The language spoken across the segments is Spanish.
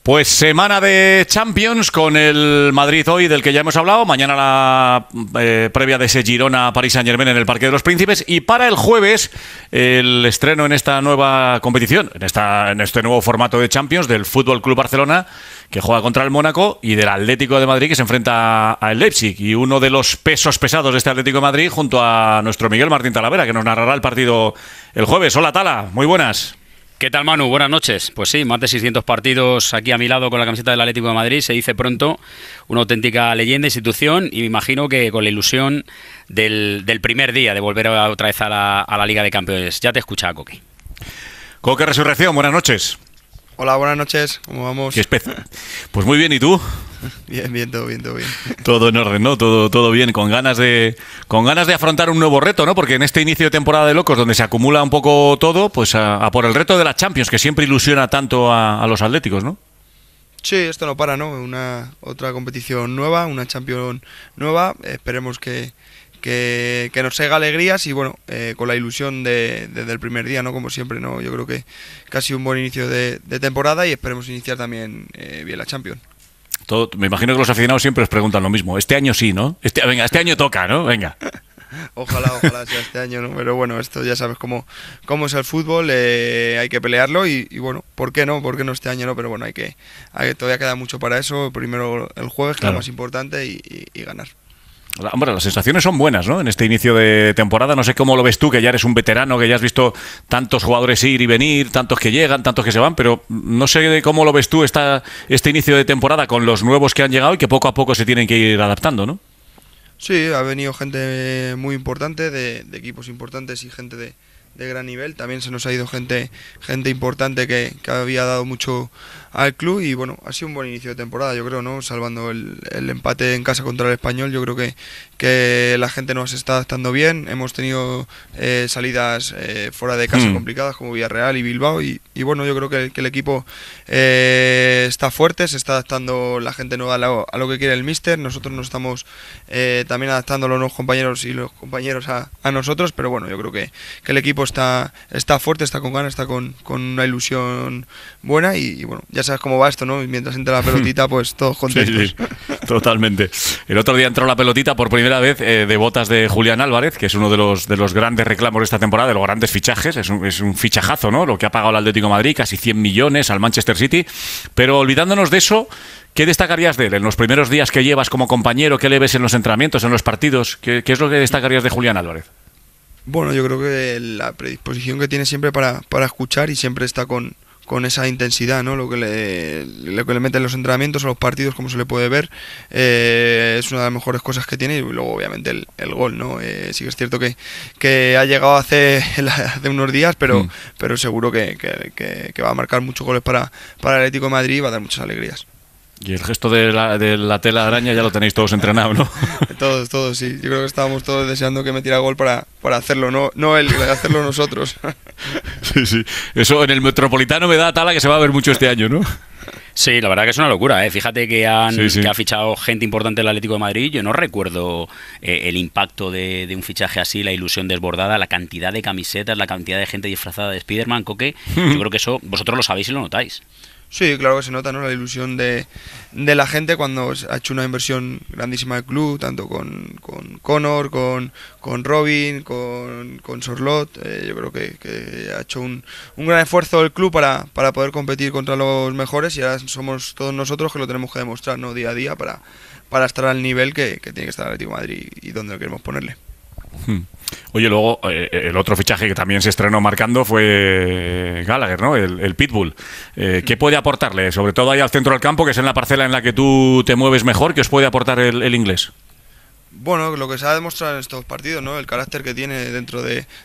Pues semana de Champions con el Madrid hoy, del que ya hemos hablado. Mañana la previa de ese Girona-Paris Saint-Germain en el Parque de los Príncipes. Y para el jueves, el estreno en esta nueva competición, en este nuevo formato de Champions del Fútbol Club Barcelona, que juega contra el Mónaco, y del Atlético de Madrid, que se enfrenta al Leipzig. Y uno de los pesos pesados de este Atlético de Madrid, junto a nuestro Miguel Martín Talavera, que nos narrará el partido el jueves. Hola, Tala, muy buenas. ¿Qué tal, Manu? Buenas noches. Pues sí, más de 600 partidos aquí a mi lado con la camiseta del Atlético de Madrid. Se dice pronto, una auténtica leyenda, institución, y me imagino que con la ilusión del primer día de volver otra vez a la Liga de Campeones. Ya te escucha, Coque. Coque Resurrección, buenas noches. Hola, buenas noches. ¿Cómo vamos? ¿Qué especie? Pues muy bien, ¿y tú? Bien, todo bien. Todo en orden, ¿no? Todo bien, con ganas de afrontar un nuevo reto, ¿no? Porque en este inicio de temporada de locos, donde se acumula un poco todo, pues a por el reto de la Champions, que siempre ilusiona tanto a los atléticos, ¿no? Sí, esto no para, ¿no? Otra competición nueva, una Champions nueva. Esperemos que nos traiga alegrías y bueno, con la ilusión desde el primer día, ¿no? Como siempre, ¿no? Yo creo que casi un buen inicio de temporada y esperemos iniciar también bien la Champions. Me imagino que los aficionados siempre os preguntan lo mismo. Este año sí, ¿no? Este año toca, ¿no? Venga. Ojalá sea este año, ¿no? Pero bueno, esto ya sabes cómo es el fútbol, hay que pelearlo y bueno, ¿por qué no? ¿Por qué no este año no? Pero bueno, todavía queda mucho para eso. Primero el jueves, que claro, es lo más importante, y ganar. Hombre, las sensaciones son buenas, ¿no? En este inicio de temporada, no sé cómo lo ves tú, que ya eres un veterano, que ya has visto tantos jugadores ir y venir, tantos que llegan, tantos que se van, pero no sé cómo lo ves tú este inicio de temporada con los nuevos que han llegado y que poco a poco se tienen que ir adaptando, ¿no? Sí, ha venido gente muy importante, de equipos importantes y gente de gran nivel. También se nos ha ido gente importante que había dado mucho al club y bueno, ha sido un buen inicio de temporada, yo creo, ¿no? Salvando el empate en casa contra el Español, yo creo que la gente nos está adaptando bien. Hemos tenido salidas fuera de casa complicadas como Villarreal y Bilbao y bueno, yo creo que el equipo está fuerte, se está adaptando la gente nueva a lo que quiere el míster. Nosotros nos estamos también adaptando a los nuevos compañeros y los compañeros a nosotros, pero bueno, yo creo que el equipo está fuerte, está con ganas, está con una ilusión buena y bueno, ya sabes cómo va esto, ¿no? Y mientras entra la pelotita, pues todos contentos. Sí, totalmente. El otro día entró la pelotita por primera vez de botas de Julián Álvarez, que es uno de los grandes reclamos de esta temporada, de los grandes fichajes. Es un fichajazo, ¿no? Lo que ha pagado el Atlético de Madrid, casi 100 millones al Manchester City. Pero olvidándonos de eso, ¿qué destacarías de él en los primeros días que llevas como compañero? ¿Qué le ves en los entrenamientos, en los partidos? ¿Qué es lo que destacarías de Julián Álvarez? Bueno, yo creo que la predisposición que tiene siempre para escuchar y siempre está con esa intensidad, ¿no? Lo que le mete en los entrenamientos, a los partidos, como se le puede ver, es una de las mejores cosas que tiene. Y luego obviamente el gol, ¿no? Sí que es cierto que ha llegado hace unos días, pero seguro que va a marcar muchos goles para el Atlético de Madrid y va a dar muchas alegrías. Y el gesto de la tela de araña ya lo tenéis todos entrenado, ¿no? Todos, sí. Yo creo que estábamos todos deseando que metiera gol para hacerlo, no él, hacerlo nosotros. Sí. Eso en el Metropolitano me da Tala que se va a ver mucho este año, ¿no? Sí, la verdad que es una locura, ¿eh? Fíjate que ha fichado gente importante el Atlético de Madrid. Yo no recuerdo el impacto de un fichaje así, la ilusión desbordada, la cantidad de camisetas, la cantidad de gente disfrazada de Spiderman, Coque. Yo creo que eso vosotros lo sabéis y lo notáis. Sí, claro que se nota, ¿no? La ilusión de la gente cuando ha hecho una inversión grandísima del club, tanto con Conor, con Robin, con Sorlot. Yo creo que ha hecho un gran esfuerzo el club para poder competir contra los mejores y ahora somos todos nosotros que lo tenemos que demostrar, ¿no? Día a día para estar al nivel que tiene que estar el Atlético de Madrid y donde lo queremos ponerle. Oye, luego el otro fichaje que también se estrenó marcando fue Gallagher, ¿no? El Pitbull. ¿Qué puede aportarle? Sobre todo ahí al centro del campo, que es en la parcela en la que tú te mueves mejor. ¿Qué os puede aportar el inglés? Bueno, lo que se ha demostrado en estos partidos, ¿no? El carácter que tiene dentro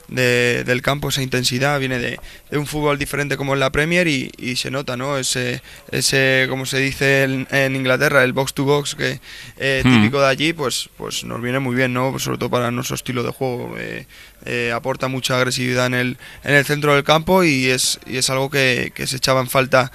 del campo, esa intensidad, viene de un fútbol diferente como en la Premier y se nota, ¿no? Ese como se dice en Inglaterra, el box to box que típico de allí, pues nos viene muy bien, ¿no? Sobre todo para nuestro estilo de juego. Aporta mucha agresividad en el centro del campo y es algo que se echaba en falta,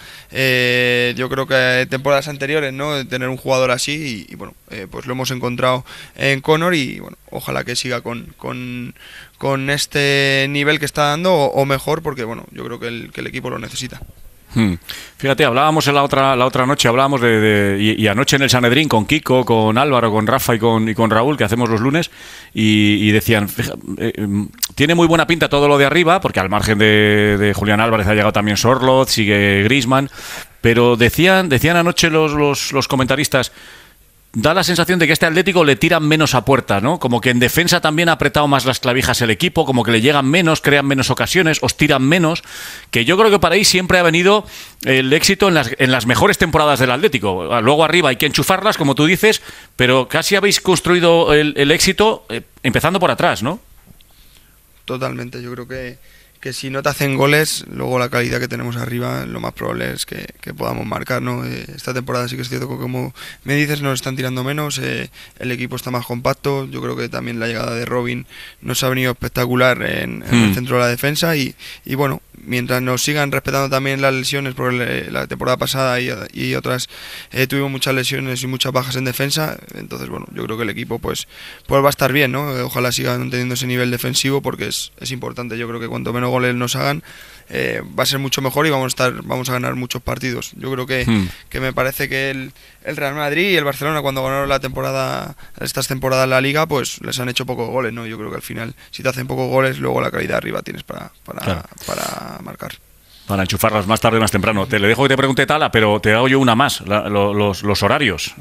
yo creo que temporadas anteriores, ¿no? De tener un jugador así y bueno, pues lo hemos encontrado en Conor y bueno, ojalá que siga con este nivel que está dando o mejor, porque bueno, yo creo que el equipo lo necesita. Fíjate, hablábamos la otra noche, hablábamos y anoche en el Sanedrín con Kiko, con Álvaro, con Rafa y con Raúl, que hacemos los lunes, y decían, tiene muy buena pinta todo lo de arriba, porque al margen de Julián Álvarez ha llegado también Sorloth, sigue Griezmann, pero decían anoche los comentaristas, da la sensación de que este Atlético le tiran menos a puerta, ¿no? Como que en defensa también ha apretado más las clavijas el equipo, como que le llegan menos, crean menos ocasiones, os tiran menos, que yo creo que para ahí siempre ha venido el éxito en las mejores temporadas del Atlético. Luego arriba hay que enchufarlas, como tú dices, pero casi habéis construido el éxito empezando por atrás, ¿no? Totalmente, yo creo que si no te hacen goles, luego la calidad que tenemos arriba, lo más probable es que podamos marcar, ¿no? Esta temporada sí que es cierto que, como me dices, nos están tirando menos, el equipo está más compacto, yo creo que también la llegada de Robin nos ha venido espectacular en el centro de la defensa y bueno, mientras nos sigan respetando también las lesiones, porque la temporada pasada y otras tuvimos muchas lesiones y muchas bajas en defensa, entonces bueno, yo creo que el equipo pues va a estar bien, ¿no? Ojalá sigan teniendo ese nivel defensivo porque es importante, yo creo que cuanto menos goles nos hagan, va a ser mucho mejor y vamos a ganar muchos partidos. Yo creo que me parece que el Real Madrid y el Barcelona, cuando ganaron estas temporadas la Liga, pues les han hecho pocos goles, ¿no? Yo creo que al final, si te hacen pocos goles, luego la calidad arriba tienes para marcar. Para enchufarlas más tarde o más temprano. Te le dejo que te pregunte Tala, pero te hago yo una más. Los horarios.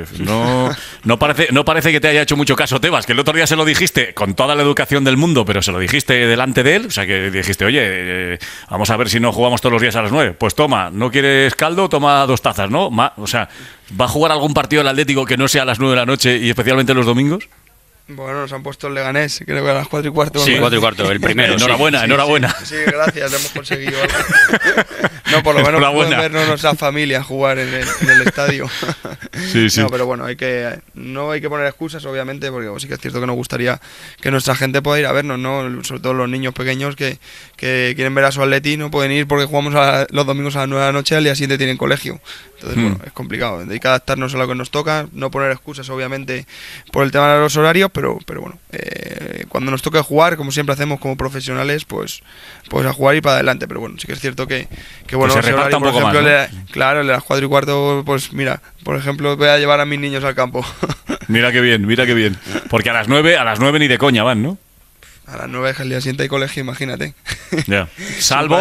No parece que te haya hecho mucho caso Tebas, que el otro día se lo dijiste con toda la educación del mundo, pero se lo dijiste delante de él. O sea, que dijiste, oye, vamos a ver si no jugamos todos los días a las 9. Pues toma, ¿no quieres caldo? Toma 2 tazas, ¿no? O sea, ¿va a jugar algún partido del Atlético que no sea a las 9 de la noche y especialmente los domingos? Bueno, nos han puesto el Leganés, creo que a las 4:15. Sí, 4:15, el primero. Enhorabuena. Sí, gracias, hemos conseguido algo. No, por lo menos pueden vernos nuestra familia jugar en el estadio. Sí. No, pero bueno, no hay que poner excusas, obviamente, porque sí que es cierto que nos gustaría que nuestra gente pueda ir a vernos, ¿no? Sobre todo los niños pequeños que quieren ver a su Atleti, no pueden ir porque jugamos los domingos a las 9 de la noche, al día siguiente tienen colegio. Entonces, bueno, es complicado. Hay que adaptarnos a lo que nos toca, no poner excusas, obviamente, por el tema de los horarios, pero bueno, cuando nos toque jugar, como siempre hacemos como profesionales, pues a jugar y para adelante. Pero bueno, sí que es cierto que bueno, se reparta horario, un poco ejemplo, más, ¿no? Claro, el de las 4:15, pues mira, por ejemplo, voy a llevar a mis niños al campo. Mira qué bien. Porque a las 9 ni de coña van, ¿no? A las 9 al día siguiente hay colegio, imagínate. Ya. Salvo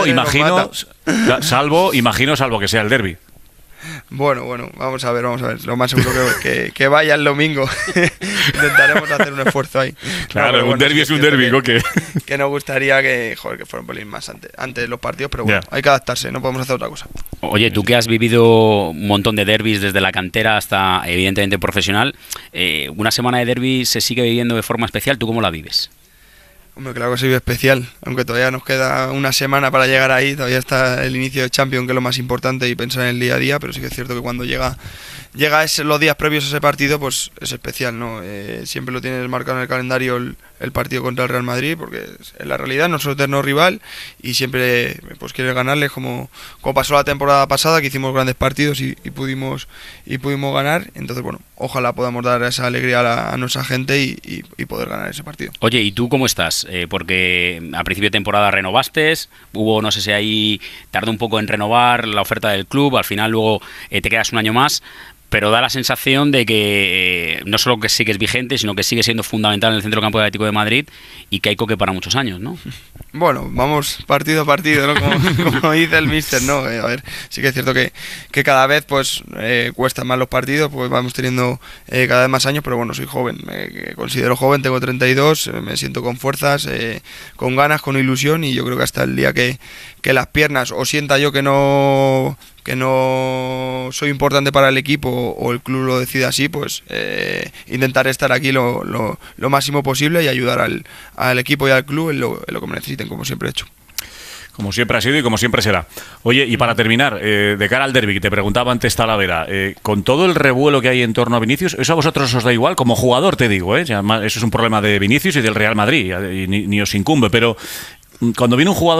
que sea el derbi. Bueno, vamos a ver. Lo más seguro que vaya el domingo. Intentaremos hacer un esfuerzo ahí. Claro, un derbi es un derbi, Coque. Que nos gustaría que fuera un pelín más antes de los partidos, pero bueno, hay que adaptarse, no podemos hacer otra cosa. Oye, tú que has vivido un montón de derbis desde la cantera hasta evidentemente profesional, una semana de derbi se sigue viviendo de forma especial, ¿tú cómo la vives? Hombre, claro que ha sido especial, aunque todavía nos queda una semana para llegar ahí, todavía está el inicio de Champions, que es lo más importante, y pensar en el día a día, pero sí que es cierto que cuando llega los días previos a ese partido, pues es especial, ¿no? Siempre lo tienes marcado en el calendario el partido contra el Real Madrid, porque en la realidad es nuestro eterno rival y siempre pues quieres ganarles, como pasó la temporada pasada, que hicimos grandes partidos y pudimos ganar. Entonces, bueno, ojalá podamos dar esa alegría a nuestra gente y poder ganar ese partido. Oye, ¿y tú cómo estás? Porque a principio de temporada renovaste, no sé si ahí tardó un poco en renovar la oferta del club, al final luego te quedas un año más, pero da la sensación de que no solo que sigues vigente, sino que sigue siendo fundamental en el centro campo del Atlético de Madrid y que hay Coque para muchos años, ¿no? Bueno, vamos partido a partido, ¿no? Como dice el míster, ¿no? A ver, sí que es cierto que cada vez pues cuestan más los partidos, pues vamos teniendo cada vez más años, pero bueno, soy joven, me considero joven, tengo 32, me siento con fuerzas, con ganas, con ilusión, y yo creo que hasta el día que las piernas o sienta yo que no soy importante para el equipo o el club lo decida así, pues intentaré estar aquí lo máximo posible y ayudar al equipo y al club en lo que me necesiten, como siempre he hecho. Como siempre ha sido y como siempre será. Oye, y para terminar, de cara al derbi, que te preguntaba antes Talavera, con todo el revuelo que hay en torno a Vinicius, ¿eso a vosotros os da igual? Como jugador te digo, eso es un problema de Vinicius y del Real Madrid, y ni os incumbe, pero cuando viene un jugador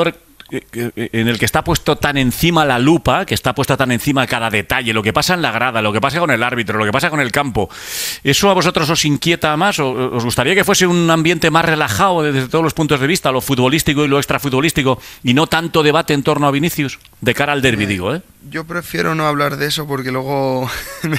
en el que está puesto tan encima la lupa, que está puesta tan encima cada detalle, lo que pasa en la grada, lo que pasa con el árbitro, lo que pasa con el campo, ¿eso a vosotros os inquieta más? ¿O os gustaría que fuese un ambiente más relajado desde todos los puntos de vista, lo futbolístico y lo extrafutbolístico, y no tanto debate en torno a Vinicius? De cara al derbi, digo, ¿eh? Yo prefiero no hablar de eso porque luego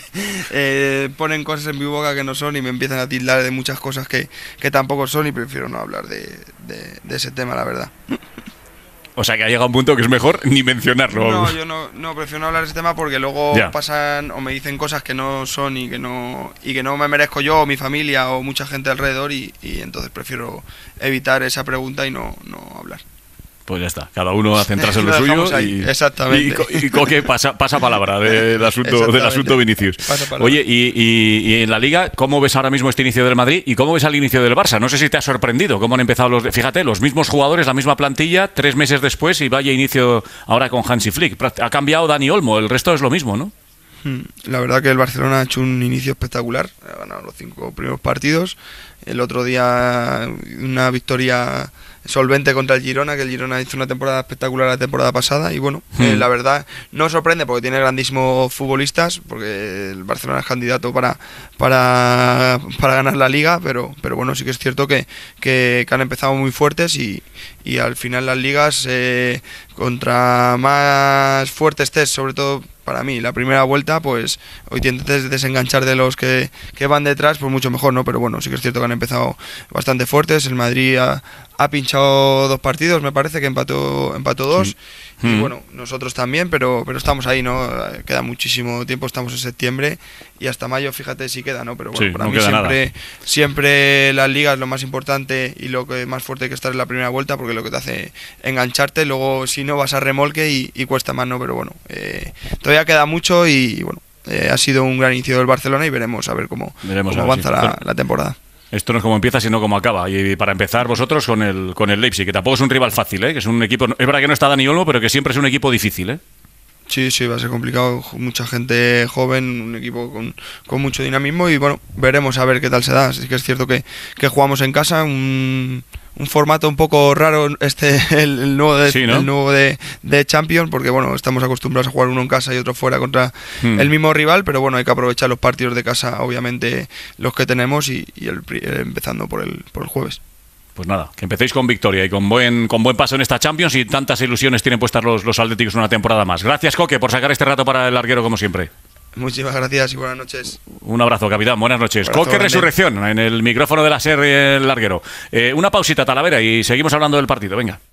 ponen cosas en mi boca que no son y me empiezan a tildar de muchas cosas que tampoco son, y prefiero no hablar de ese tema, la verdad. O sea que ha llegado un punto que es mejor ni mencionarlo. No, yo no prefiero no hablar de ese tema porque luego pasan o me dicen cosas que no son y que no me merezco yo o mi familia o mucha gente alrededor, y entonces prefiero evitar esa pregunta y no hablar. Pues ya está, cada uno a centrarse en lo suyo y Coque pasa palabra del asunto Vinicius. Oye, y en la Liga, ¿cómo ves ahora mismo este inicio del Madrid y cómo ves al inicio del Barça? No sé si te ha sorprendido cómo han empezado fíjate, los mismos jugadores, la misma plantilla, 3 meses después, y vaya inicio ahora con Hansi Flick. Ha cambiado Dani Olmo, el resto es lo mismo, ¿no? La verdad que el Barcelona ha hecho un inicio espectacular, ha ganado los 5 primeros partidos. El otro día una victoria solvente contra el Girona, que el Girona hizo una temporada espectacular la temporada pasada, y bueno, la verdad no sorprende porque tiene grandísimos futbolistas, porque el Barcelona es candidato para ganar la Liga, pero bueno, sí que es cierto que han empezado muy fuertes y al final las ligas, contra más fuerte estés, sobre todo para mí, la primera vuelta, pues hoy te intentes desenganchar de los que van detrás, pues mucho mejor, ¿no? Pero bueno, sí que es cierto que han empezado bastante fuertes. El Madrid ha pinchado 2 partidos, me parece que empató 2, y bueno, nosotros también, pero estamos ahí, ¿no? Queda muchísimo tiempo, estamos en septiembre y hasta mayo, fíjate si queda, ¿no? Pero bueno, para mí siempre las ligas lo más importante y lo que más fuerte hay que estar en la primera vuelta, porque es lo que te hace engancharte, luego si no vas a remolque y cuesta más, ¿no? Pero bueno, todavía queda mucho y bueno, ha sido un gran inicio del Barcelona y veremos a ver cómo avanza la temporada. Esto no es como empieza, sino como acaba. Y para empezar, vosotros con el Leipzig, que tampoco es un rival fácil, ¿eh? Que es un equipo, es verdad que no está Dani Olmo, pero que siempre es un equipo difícil, ¿eh? Sí, va a ser complicado, mucha gente joven, un equipo con mucho dinamismo, y bueno, veremos a ver qué tal se da. Así que es cierto que jugamos en casa, un formato un poco raro el nuevo de Champions, porque bueno, estamos acostumbrados a jugar uno en casa y otro fuera contra el mismo rival, pero bueno, hay que aprovechar los partidos de casa, obviamente los que tenemos, y empezando por el jueves. Pues nada, que empecéis con victoria y con buen paso en esta Champions, y tantas ilusiones tienen puestas los atléticos una temporada más. Gracias, Coque, por sacar este rato para el larguero, como siempre. Muchísimas gracias y buenas noches. Un abrazo, capitán. Buenas noches. Coque Resurrección, en el micrófono de la SER, el larguero. Una pausita, Talavera, y seguimos hablando del partido. Venga.